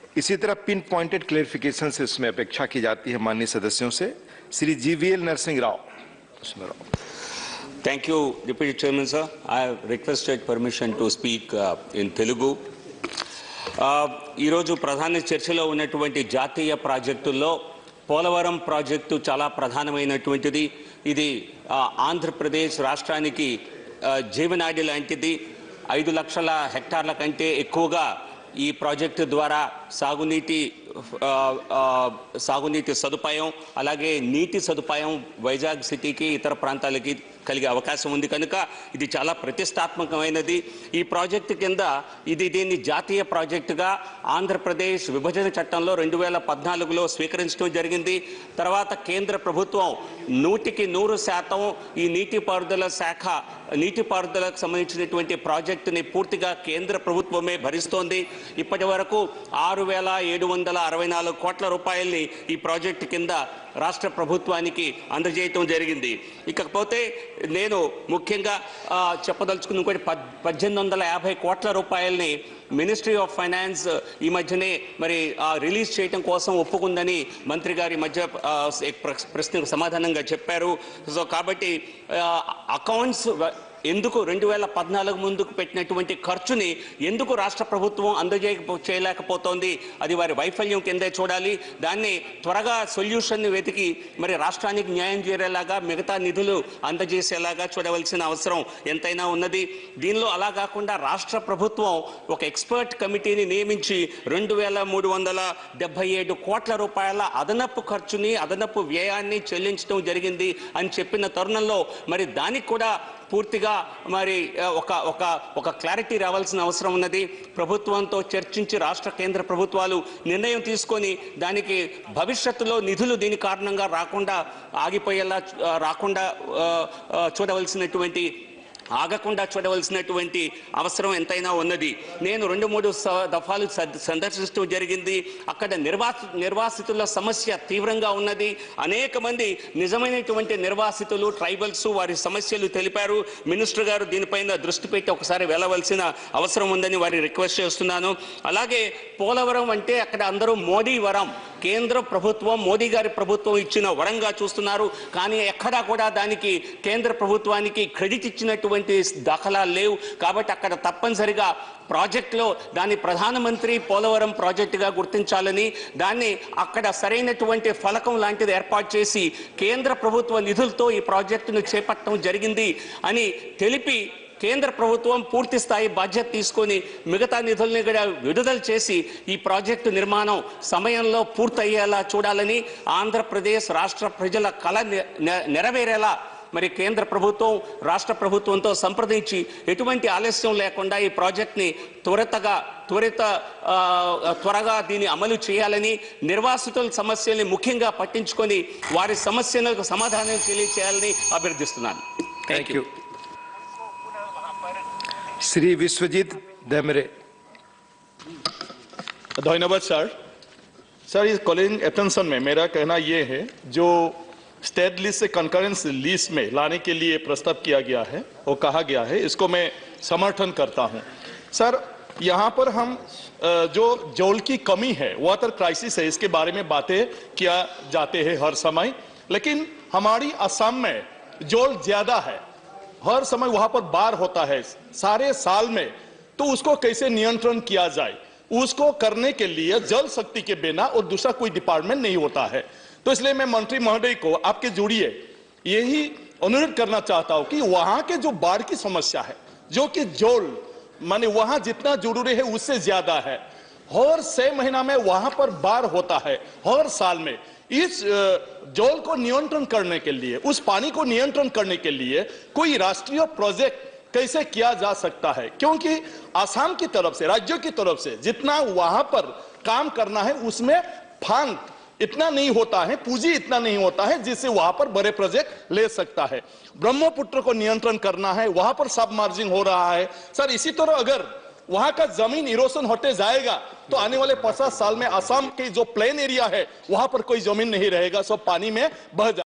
इसी तरह pin pointed clarification से इसमें अपेक्षा की जाती है माननीय सदस्यों से। Shri GVL Narasimha Rao. Thank you, Deputy Chairman, sir. I have requested permission to speak in Telugu. ఈరోజు ప్రధాన చర్చలో ఉన్నటువంటి జాతీయ ప్రాజెక్టుల్లో పోలవరం ప్రాజెక్టు చాలా ప్రధానమైనటువంటిది. ఇది ఆంధ్రప్రదేశ్ రాష్ట్రానికి జీవనాడి లాంటిది. 5 లక్షల హెక్టార్ల కంటే ఎక్కువగా ఈ ప్రాజెక్టు ద్వారా సాగునీటి సదుపాయం అలాగే నీటి సదుపాయం వైజాగ్ సిటీకి ఇతర ప్రాంతాలకి కలిగే అవకాశం ఉంది కనుక ఇది చాలా ప్రతిష్టాత్మకమైనది. ఈ ప్రాజెక్టు కింద దీన్ని జాతీయ ప్రాజెక్టుగా ఆంధ్రప్రదేశ్ విభజన చట్టంలో 2014లో స్వీకరించడం జరిగింది. తర్వాత కేంద్ర ప్రభుత్వం 100% ఈ నీటిపారుదలకు సంబంధించినటువంటి ప్రాజెక్టుని పూర్తిగా కేంద్ర ప్రభుత్వమే భరిస్తోంది. ఇప్పటి వరకు 6,764 కోట్ల రూపాయల్ని ఈ ప్రాజెక్టు కింద రాష్ట్ర ప్రభుత్వానికి అందజేయటం జరిగింది. ఇకపోతే నేను ముఖ్యంగా చెప్పదలుచుకున్న 1850 కోట్ల రూపాయల్ని మినిస్ట్రీ ఆఫ్ ఫైనాన్స్ ఈ మధ్యనే మరి రిలీజ్ చేయడం కోసం ఒప్పుకుందని మంత్రి గారి మధ్య ప్రశ్నకు సమాధానంగా చెప్పారు. సో కాబట్టి అకౌంట్స్ ఎందుకు 2014 ముందుకు పెట్టినటువంటి ఖర్చుని ఎందుకు రాష్ట్ర ప్రభుత్వం చేయలేకపోతోంది, అది వారి వైఫల్యం కిందే చూడాలి. దాన్ని త్వరగా సొల్యూషన్ వెతికి మరి రాష్ట్రానికి న్యాయం చేరేలాగా మిగతా నిధులు అందజేసేలాగా చూడవలసిన అవసరం ఎంతైనా ఉన్నది. దీనిలో అలా కాకుండా రాష్ట్ర ప్రభుత్వం ఒక ఎక్స్పర్ట్ కమిటీని నియమించి 2,377 కోట్ల రూపాయల అదనపు ఖర్చుని అదనపు వ్యయాన్ని చెల్లించడం జరిగింది అని చెప్పిన తరుణంలో మరి దానికి కూడా పూర్తిగా మరి ఒక క్లారిటీ రావాల్సిన అవసరం ఉన్నది. ప్రభుత్వంతో చర్చించి రాష్ట్ర కేంద్ర ప్రభుత్వాలు నిర్ణయం తీసుకొని దానికి భవిష్యత్తులో నిధులు దీని కారణంగా ఆగకుండా చూడవలసినటువంటి అవసరం ఎంతైనా ఉన్నది. నేను 2-3 దఫాలు సందర్శించడం జరిగింది. అక్కడ నిర్వాసితుల సమస్య తీవ్రంగా ఉన్నది. అనేక మంది నిజమైనటువంటి నిర్వాసితులు ట్రైబల్స్ వారి సమస్యలు తెలిపారు. మినిస్టర్ గారు దీనిపైన దృష్టి పెట్టి ఒకసారి వెళ్ళవలసిన అవసరం ఉందని వారి రిక్వెస్ట్ చేస్తున్నాను. అలాగే పోలవరం అంటే అక్కడ అందరూ మోడీ వరం, కేంద్ర ప్రభుత్వం మోడీ గారి ప్రభుత్వం ఇచ్చిన వరంగా చూస్తున్నారు. కానీ ఎక్కడా కూడా దానికి కేంద్ర ప్రభుత్వానికి క్రెడిట్ ఇచ్చినటువంటి దాఖలాలు లేవు. కాబట్టి అక్కడ తప్పనిసరిగా ప్రాజెక్టులో దాన్ని ప్రధానమంత్రి పోలవరం ప్రాజెక్టుగా గుర్తించాలని, దాన్ని అక్కడ సరైనటువంటి ఫలకం లాంటిది ఏర్పాటు చేసి కేంద్ర ప్రభుత్వ నిధులతో ఈ ప్రాజెక్టును చేపట్టడం జరిగింది అని తెలిపి కేంద్ర ప్రభుత్వం పూర్తి స్థాయి బాధ్యత తీసుకొని మిగతా నిధుల్ని కూడా విడుదల చేసి ఈ ప్రాజెక్టు నిర్మాణం సమయంలో పూర్తయ్యేలా చూడాలని, ఆంధ్రప్రదేశ్ రాష్ట్ర ప్రజల కళ నెరవేరేలా మరి కేంద్ర ప్రభుత్వం రాష్ట్ర ప్రభుత్వంతో సంప్రదించి ఎటువంటి ఆలస్యం లేకుండా ఈ ప్రాజెక్ట్ని త్వరగా దీన్ని అమలు చేయాలని, నిర్వాసితుల సమస్యల్ని ముఖ్యంగా పట్టించుకొని వారి సమస్యలకు సమాధానం తెలియచేయాలని అభ్యర్థిస్తున్నాను. Thank you. श्री विश्वजीत देमरे। धन्यवाद सर इस कॉलिंग अटेंशन में मेरा कहना ये है, जो स्टेट लिस्ट से कंकरेंस लिस्ट में लाने के लिए प्रस्ताव किया गया है वो कहा गया है, इसको मैं समर्थन करता हूं। सर यहाँ पर हम जो जल की कमी है, वाटर क्राइसिस है, इसके बारे में बातें किया जाते हैं हर समय, लेकिन हमारी असम में जल ज्यादा है, हर समय वहां पर बाढ़ होता है सारे साल में, तो उसको कैसे नियंत्रण किया जाए, उसको करने के लिए जल शक्ति के बिना और दूसरा कोई डिपार्टमेंट नहीं होता है। तो इसलिए मैं मंत्री महोदय को आपके जुड़िए यही अनुरोध करना चाहता हूं कि वहां के जो बाढ़ की समस्या है, जो कि जल माने वहां जितना जरूरी है उससे ज्यादा है, हर 6 महीना में वहां पर बाढ़ होता है हर साल में। इस जल को नियंत्रण करने के लिए, उस पानी को नियंत्रण करने के लिए कोई राष्ट्रीय प्रोजेक्ट कैसे किया जा सकता है, क्योंकि असम की तरफ से, राज्यों की तरफ से जितना वहां पर काम करना है उसमें फंड इतना नहीं होता है, पूंजी इतना नहीं होता है जिससे वहां पर बड़े प्रोजेक्ट ले सकता है। ब्रह्मपुत्र को नियंत्रण करना है, वहां पर सबमर्जिंग हो रहा है। सर इसी तरह अगर वहां का जमीन इरोशन होते जाएगा तो आने वाले 50 साल में असम के जो प्लेन एरिया है वहां पर कोई जमीन नहीं रहेगा, सब पानी में बह जाएगा।